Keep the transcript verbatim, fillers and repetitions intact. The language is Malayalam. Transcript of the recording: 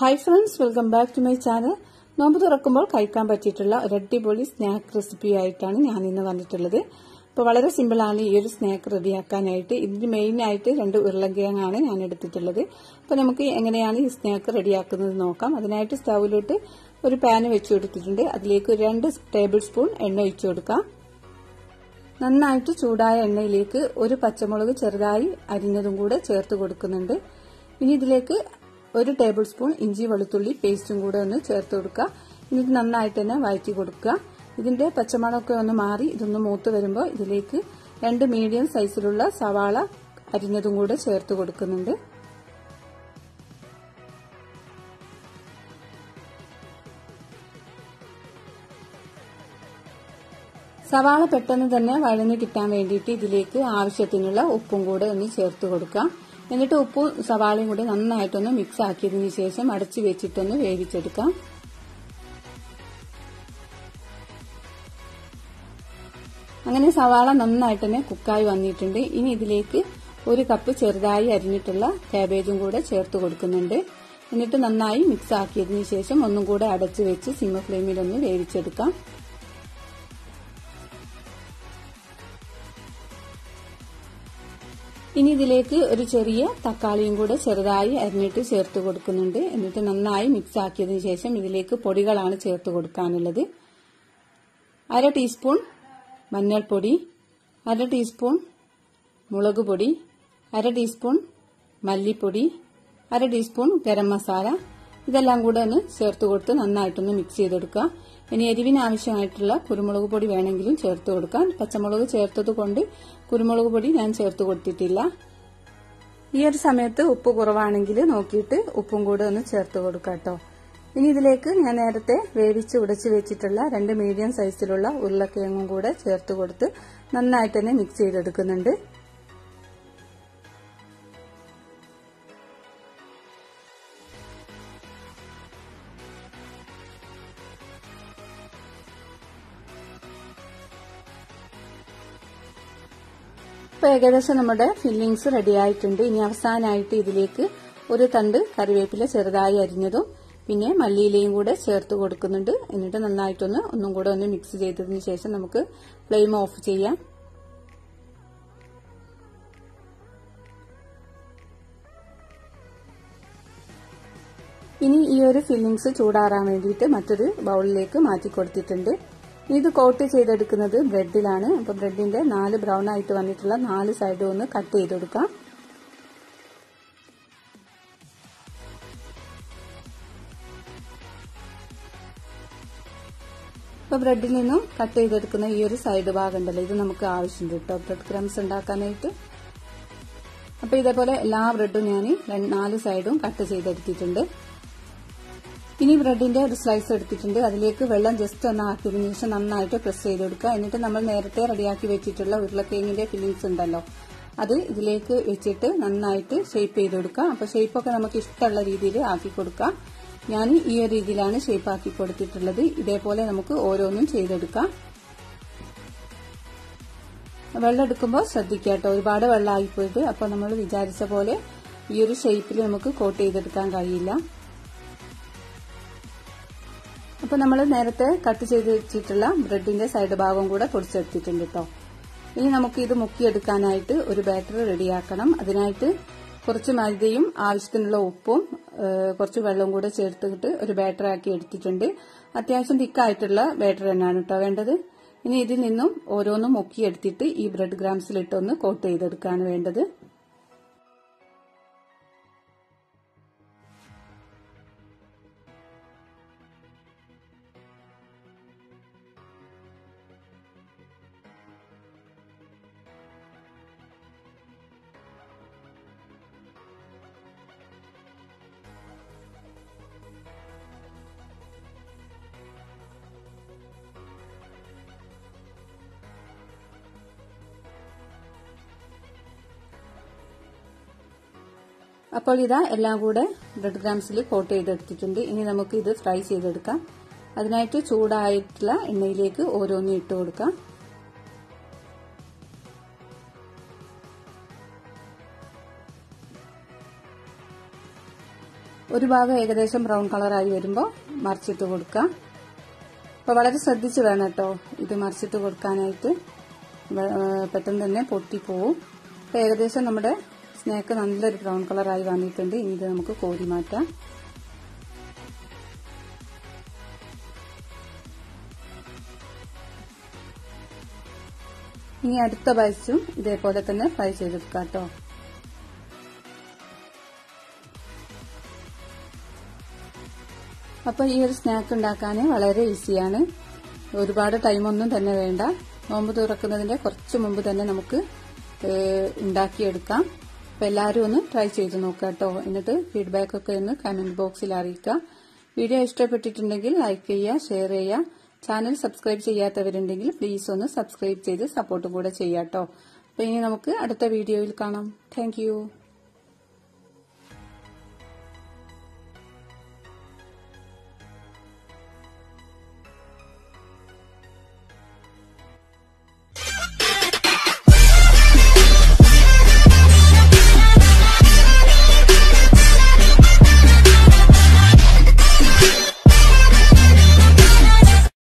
Hi friends, welcome back to my channel. നോമ്പ് തുറക്കുമ്പോൾ കഴിക്കാൻ പറ്റിയിട്ടുള്ള ഒരു അടിപൊളി സ്നാക്ക് റെസിപ്പി ആയിട്ടാണ് ഞാൻ ഇന്ന് വന്നിട്ടുള്ളത്. അപ്പോൾ വളരെ സിമ്പിളാണ് ഈ ഒരു സ്നാക്ക് റെഡിയാക്കാനായിട്ട്. ഇതിന് മെയിനായിട്ട് രണ്ട് ഉരുളക്കിഴങ്ങാണ് ഞാൻ എടുത്തിട്ടുള്ളത്. അപ്പോൾ നമുക്ക് എങ്ങനെയാണ് ഈ സ്നാക്ക് റെഡിയാക്കുന്നത് നോക്കാം. അതിനായിട്ട് സ്റ്റൗവിലോട്ട് ഒരു പാന് വെച്ച് കൊടുത്തിട്ടുണ്ട്. അതിലേക്ക് രണ്ട് ടേബിൾ സ്പൂൺ എണ്ണ ഒഴിച്ചു കൊടുക്കാം. നന്നായിട്ട് ചൂടായ എണ്ണയിലേക്ക് ഒരു പച്ചമുളക് ചെറുതായി അരിഞ്ഞതും കൂടെ ചേർത്ത് കൊടുക്കുന്നുണ്ട്. ഇനി ഇതിലേക്ക് ഒരു ടേബിൾ സ്പൂൺ ഇഞ്ചി വെളുത്തുള്ളി പേസ്റ്റും കൂടെ ഒന്ന് ചേർത്ത് കൊടുക്കുക. എന്നിട്ട് നന്നായിട്ട് തന്നെ വഴറ്റി കൊടുക്കുക. ഇതിന്റെ പച്ചമണമൊക്കെ ഒന്ന് മാറി ഇതൊന്ന് മൂത്ത് വരുമ്പോൾ ഇതിലേക്ക് രണ്ട് മീഡിയം സൈസിലുള്ള സവാള അരിഞ്ഞതും കൂടെ ചേർത്ത് കൊടുക്കുന്നുണ്ട്. സവാള പെട്ടെന്ന് തന്നെ വഴന്ന് കിട്ടാൻ വേണ്ടിയിട്ട് ഇതിലേക്ക് ആവശ്യത്തിനുള്ള ഉപ്പും കൂടെ ഒന്ന് ചേർത്ത് കൊടുക്കാം. എന്നിട്ട് ഉപ്പും സവാളയും കൂടി നന്നായിട്ടൊന്ന് മിക്സ് ആക്കിയതിനു ശേഷം അടച്ചു വെച്ചിട്ടൊന്ന് വേവിച്ചെടുക്കാം. അങ്ങനെ സവാള നന്നായിട്ട് തന്നെ കുക്കായി വന്നിട്ടുണ്ട്. ഇനി ഇതിലേക്ക് ഒരു കപ്പ് ചെറുതായി അരിഞ്ഞിട്ടുള്ള കാബേജും കൂടെ ചേർത്ത് കൊടുക്കുന്നുണ്ട്. എന്നിട്ട് നന്നായി മിക്സ് ആക്കിയതിനു ശേഷം ഒന്നും കൂടെ അടച്ചു വെച്ച് സിം ഫ്ലെയിമിലൊന്ന് വേവിച്ചെടുക്കാം. ഇനി ഇതിലേക്ക് ഒരു ചെറിയ തക്കാളിയും കൂടെ ചെറുതായി അരിഞ്ഞിട്ട് ചേർത്ത് കൊടുക്കുന്നുണ്ട്. എന്നിട്ട് നന്നായി മിക്സ് ആക്കിയതിനു ശേഷം ഇതിലേക്ക് പൊടികളാണ് ചേർത്ത് കൊടുക്കാനുള്ളത്. അര ടീസ്പൂൺ മഞ്ഞൾപ്പൊടി, അര ടീസ്പൂൺ മുളക് പൊടി, അര ടീസ്പൂൺ മല്ലിപ്പൊടി, അര ടീസ്പൂൺ ഗരം മസാല, ഇതെല്ലാം കൂടെ ഒന്ന് ചേർത്ത് കൊടുത്ത് നന്നായിട്ടൊന്ന് മിക്സ് ചെയ്തെടുക്കുക. ഇനി എരിവിന് ആവശ്യമായിട്ടുള്ള കുരുമുളക് പൊടി വേണമെങ്കിലും ചേർത്ത് കൊടുക്കാം. പച്ചമുളക് ചേർത്തത് കൊണ്ട് കുരുമുളക് പൊടി ഞാൻ ചേർത്ത് കൊടുത്തിട്ടില്ല. ഈ ഒരു സമയത്ത് ഉപ്പ് കുറവാണെങ്കിൽ നോക്കിയിട്ട് ഉപ്പും കൂടെ ഒന്ന് ചേർത്ത് കൊടുക്കാം കേട്ടോ. ഇനി ഇതിലേക്ക് ഞാൻ നേരത്തെ വേവിച്ച് ഉടച്ചു വെച്ചിട്ടുള്ള രണ്ട് മീഡിയം സൈസിലുള്ള ഉരുളക്കിഴങ്ങും കൂടെ ചേർത്ത് കൊടുത്ത് നന്നായിട്ട് തന്നെ മിക്സ് ചെയ്തെടുക്കുന്നുണ്ട്. ഇപ്പൊ ഏകദേശം നമ്മുടെ ഫില്ലിങ്സ് റെഡി ആയിട്ടുണ്ട്. ഇനി അവസാനമായിട്ട് ഇതിലേക്ക് ഒരു തണ്ട് കറിവേപ്പില ചെറുതായി അരിഞ്ഞതും പിന്നെ മല്ലിയിലയും കൂടെ ചേർത്ത് കൊടുക്കുന്നുണ്ട്. എന്നിട്ട് നന്നായിട്ടൊന്ന് ഒന്നും കൂടെ ഒന്ന് മിക്സ് ചെയ്തതിന് ശേഷം നമുക്ക് ഫ്ലെയിം ഓഫ് ചെയ്യാം. ഇനി ഈ ഒരു ഫില്ലിങ്സ് ചൂടാറാൻ വേണ്ടിയിട്ട് മറ്റൊരു ബൗളിലേക്ക് മാറ്റി കൊടുത്തിട്ടുണ്ട്. ഇത് കോട്ട് ചെയ്തെടുക്കുന്നത് ബ്രെഡിലാണ്. അപ്പൊ ബ്രെഡിന്റെ നാല് ബ്രൗൺ ആയിട്ട് വന്നിട്ടുള്ള നാല് സൈഡും ഒന്ന് കട്ട് ചെയ്ത് കൊടുക്കാം. ഇപ്പൊ ബ്രെഡിൽ നിന്നും കട്ട് ചെയ്തെടുക്കുന്ന ഈ ഒരു സൈഡ് ഭാഗം ഉണ്ടല്ലോ, ഇത് നമുക്ക് ആവശ്യമുണ്ട് കേട്ടോ ബ്രെഡ് ക്രംസ് ഉണ്ടാക്കാനായിട്ട്. അപ്പൊ ഇതേപോലെ എല്ലാ ബ്രെഡും ഞാൻ നാല് സൈഡും കട്ട് ചെയ്തെടുത്തിട്ടുണ്ട്. ഇനി ബ്രെഡിന്റെ ഒരു സ്ലൈസ് എടുത്തിട്ടുണ്ട്. അതിലേക്ക് വെള്ളം ജസ്റ്റ് ഒന്ന് ആക്കിയതിനു ശേഷം നന്നായിട്ട് പ്രസ് ചെയ്ത് കൊടുക്കുക. എന്നിട്ട് നമ്മൾ നേരത്തെ റെഡിയാക്കി വെച്ചിട്ടുള്ള ഉരുളക്കിഴങ്ങിന്റെ ഫില്ലിങ്സ് ഉണ്ടല്ലോ, അത് ഇതിലേക്ക് വെച്ചിട്ട് നന്നായിട്ട് ഷേപ്പ് ചെയ്ത് കൊടുക്കുക. അപ്പൊ ഷേപ്പൊക്കെ നമുക്ക് ഇഷ്ടമുള്ള രീതിയിൽ ആക്കി കൊടുക്കാം. ഞാൻ ഈ ഒരു രീതിയിലാണ് ഷേപ്പ് ആക്കി കൊടുത്തിട്ടുള്ളത്. ഇതേപോലെ നമുക്ക് ഓരോന്നും ചെയ്തെടുക്കാം. വെള്ളം എടുക്കുമ്പോൾ ശ്രദ്ധിക്കുക കേട്ടോ, ഒരുപാട് വെള്ളമായിപ്പോയത്. അപ്പൊ നമ്മൾ വിചാരിച്ച പോലെ ഈ ഒരു ഷേപ്പിൽ നമുക്ക് കോട്ട് ചെയ്തെടുക്കാൻ കഴിയില്ല. അപ്പൊ നമ്മൾ നേരത്തെ കട്ട് ചെയ്ത് വെച്ചിട്ടുള്ള ബ്രെഡിന്റെ സൈഡ് ഭാഗം കൂടെ പൊടിച്ചെടുത്തിട്ടുണ്ട് കേട്ടോ. ഇനി നമുക്ക് ഇത് മുക്കിയെടുക്കാനായിട്ട് ഒരു ബാറ്റർ റെഡിയാക്കണം. അതിനായിട്ട് കുറച്ച് മൈദയും ആവശ്യത്തിനുള്ള ഉപ്പും കുറച്ച് വെള്ളവും കൂടെ ചേർത്തിട്ട് ഒരു ബാറ്റർ ആക്കി എടുത്തിട്ടുണ്ട്. അത്യാവശ്യം തിക്കായിട്ടുള്ള ബാറ്റർ തന്നെയാണ് കേട്ടോ വേണ്ടത്. ഇനി ഇതിൽ നിന്നും ഓരോന്നും മുക്കിയെടുത്തിട്ട് ഈ ബ്രെഡ് ഗ്രാംസിലിട്ടൊന്ന് കോട്ട് ചെയ്തെടുക്കാണ് വേണ്ടത്. അപ്പോൾ ഇതാ എല്ലാം കൂടെ ബ്രെഡ് ക്രംസിൽ കോട്ട് ചെയ്തെടുത്തിട്ടുണ്ട്. ഇനി നമുക്ക് ഇത് ഫ്രൈ ചെയ്തെടുക്കാം. അതിനായിട്ട് ചൂടായിട്ടുള്ള എണ്ണയിലേക്ക് ഓരോന്നും ഇട്ട് കൊടുക്കാം. ഒരു ഭാഗം ഏകദേശം ബ്രൗൺ കളറായി വരുമ്പോൾ മറിച്ചിട്ട് കൊടുക്കാം. അപ്പോൾ വളരെ ശ്രദ്ധിച്ച് വേണം കേട്ടോ ഇത് മറിച്ചിട്ട് കൊടുക്കാനായിട്ട്, പെട്ടെന്ന് തന്നെ പൊട്ടിപ്പോവും. അപ്പോൾ ഏകദേശം നമ്മുടെ സ്നാക്ക് നല്ലൊരു ബ്രൗൺ കളറായി വന്നിട്ടുണ്ട്. ഇനി ഇത് നമുക്ക് കോരി മാറ്റാം. ഇനി അടുത്ത ബാച്ചും ഇതേപോലെ തന്നെ ഫ്രൈ ചെയ്തെടുക്കാം കേട്ടോ. അപ്പോൾ ഈ ഒരു സ്നാക്ക് ഉണ്ടാക്കാൻ വളരെ ഈസിയാണ്. ഒരുപാട് ടൈമൊന്നും തന്നെ വേണ്ട. നോമ്പ് തുറക്കുന്നതിന്റെ കുറച്ച് മുമ്പ് തന്നെ നമുക്ക് ഉണ്ടാക്കിയെടുക്കാം. അപ്പോൾ എല്ലാവരും ഒന്ന് ട്രൈ ചെയ്ത് നോക്കുക കേട്ടോ. എന്നിട്ട് ഫീഡ്ബാക്ക് ഒക്കെ ഒന്ന് കമന്റ് ബോക്സിൽ അറിയിക്കുക. വീഡിയോ ഇഷ്ടപ്പെട്ടിട്ടുണ്ടെങ്കിൽ ലൈക്ക് ചെയ്യുക, ഷെയർ ചെയ്യുക. ചാനൽ സബ്സ്ക്രൈബ് ചെയ്യാത്തവരുണ്ടെങ്കിൽ പ്ലീസ് ഒന്ന് സബ്സ്ക്രൈബ് ചെയ്ത് സപ്പോർട്ട് കൂടെ ചെയ്യാം കേട്ടോ. അപ്പോൾ ഇനി നമുക്ക് അടുത്ത വീഡിയോയിൽ കാണാം. Thank U.